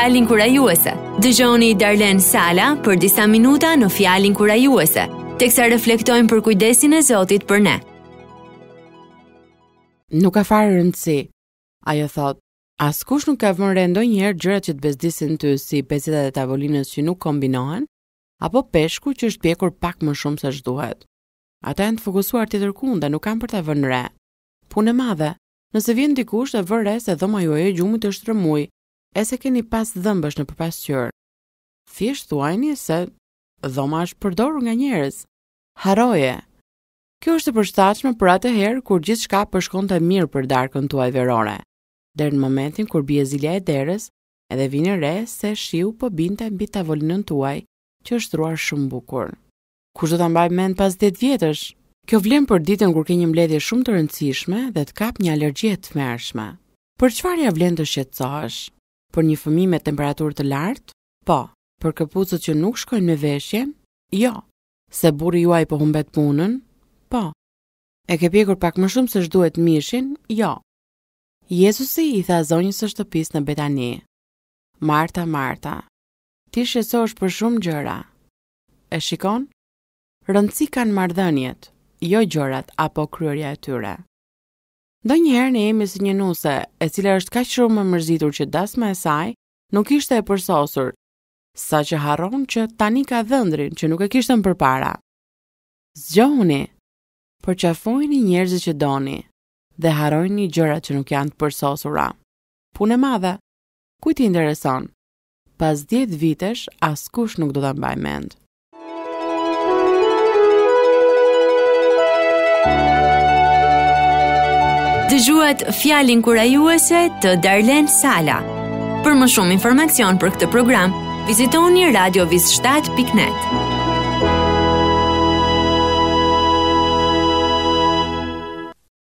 Fjalin kurajuese. Dëgjoni Darlen Sala për disa minuta në Fjalin kurajuese, teksa reflektojmë për kujdesin e Zotit për ne. Nuk ka fare rëndësi, ajo thot. Askush nuk ka vënë re ndonjëherë gjërat që të bezdisin ty si pecetat e tavolinës që nuk kombinohen, apo peshku që është pjekur pak më shumë se ç'duhet. Ata janë të fokusuar tjetër kunda, nuk kanë për ta vënë re. Punë e madhe. Nëse vjen dikush dhe vë re se dhoma juaj e gjumit është rëmuj, e se keni pas dhëmbësh në përpasqyrë. Thjesht thuajini se dhoma është përdorur nga njerëz. Haroje. Kjo është e përshtatshme për atë herë kur gjithçka përshkonte mirë për darkën tuaj verore. Deri në momentin kur bie zilja e derës, edhe vini re se shiu po binte mbi tavolinën tuaj, që është truar shumë bukur. Kush do ta mbaj mend pas 10 vjetësh? Kjo vlen për ditën kur ke një mbledhje shumë të rëndësishme dhe të kap një alergji të tmerrshme. Për çfarë ja vlen të shqetësohesh? Për një fëmijë me temperaturë të lartë? Po. Për këpucët që nuk shkojnë me veshje? Jo. Se burri juaj po humbet punën? Po. E ke pjekur pak më shumë se ç'duhet mishin? Jo. Jezusi i tha zonjës së shtëpisë në Betani: Marta, Marta, ti shqetësohesh për shumë gjëra. E shikon? Rëndësi kanë marrëdhëniet, jo gjërat apo kryerja e tyre. Ndonjëherë ne jemi si një nuse, e cila është kaq shumë e mërzitur që dasma e saj nuk ishte e përsosur, saqë harron që tani ka dhëndrin që nuk e kishte më përpara. Zgjohuni, përqafojini njerëzit që doni dhe harrojini gjërat që nuk janë të përsosura. Punë e madhe. Kujt i intereson? Pas 10 vitesh askush nuk do ta mbaj mend. Dëgjuat Fjalin kurajuese të Darlen Sala. Për më shumë informacion për këtë program, vizitoni radiovis7.net.